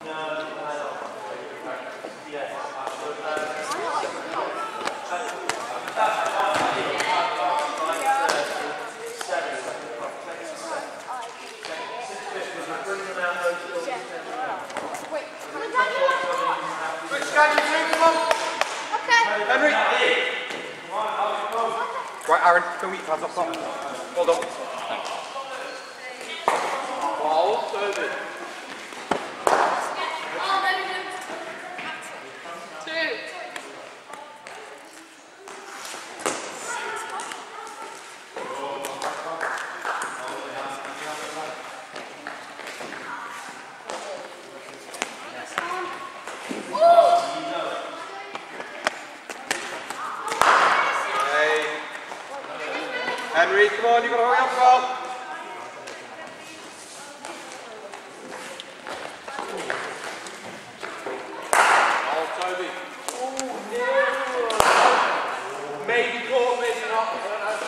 Henry! Right, Aaron, go eat pads up top. Hold on. Ball, service. Henry, come on, you've got to hurry up, Carl. Oh, Toby. Oh, no. Maybe caught, maybe not. I don't know.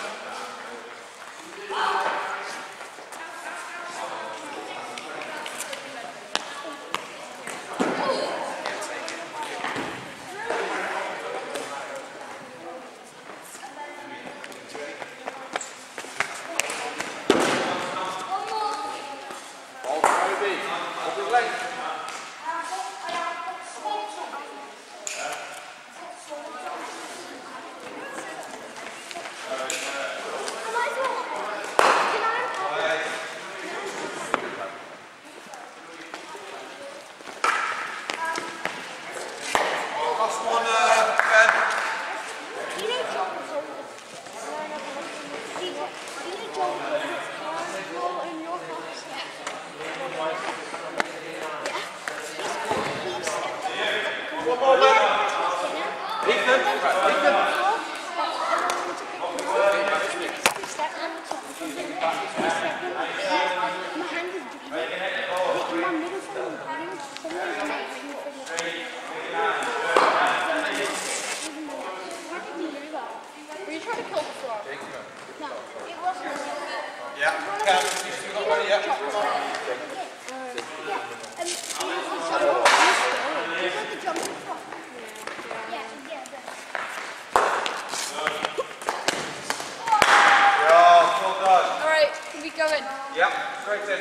Yep, straight in.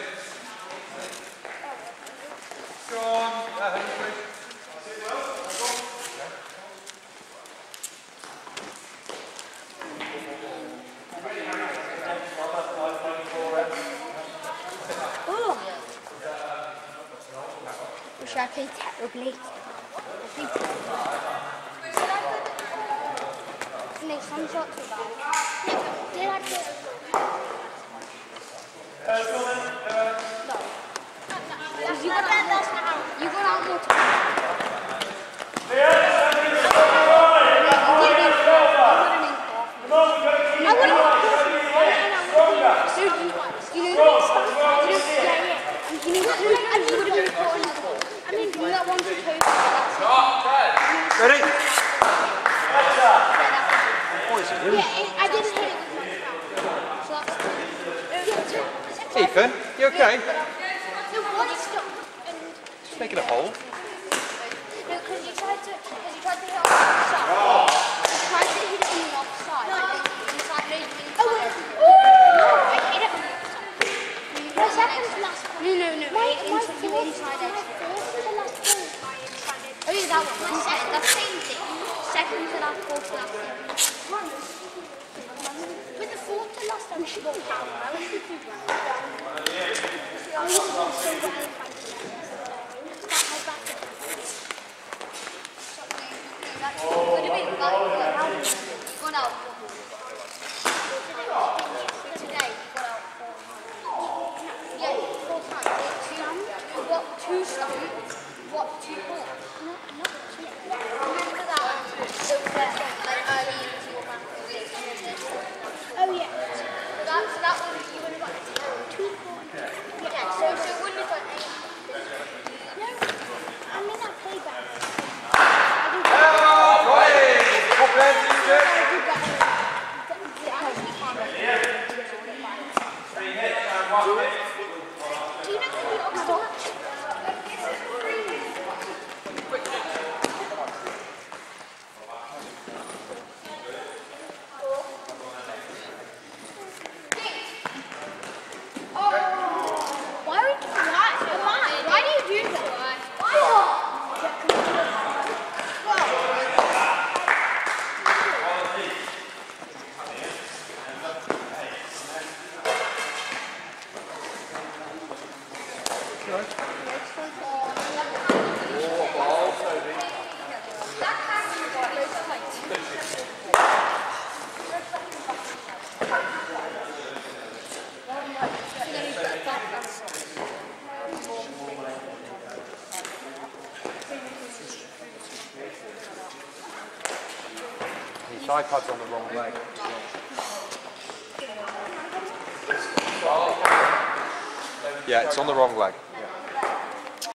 Go on. Oh. Wish I played terribly. Make some shots with that. Did I do? No. You got out more time. Ready? Yeah, I didn't hit it. Ethan, you okay? No, one stop. Just making a hole. No, because you tried to hit it on the offside. You tried to hit it on the offside. No, I hit it on the offside. No, second last one. No. You inside edge. Oh yeah, that one. That's the same thing. Second to last, fourth to last. With the fourth to last, I'm sure we'll have two stones, what, 2 balls? Not 2. Remember that? Like early into your math. Oh yeah. So that one you would have got 2 balls. Yeah, so it wouldn't have got 8. No, I mean I played that. Right! Pop in, The iPad's on the wrong leg. Yeah, it's on the wrong leg.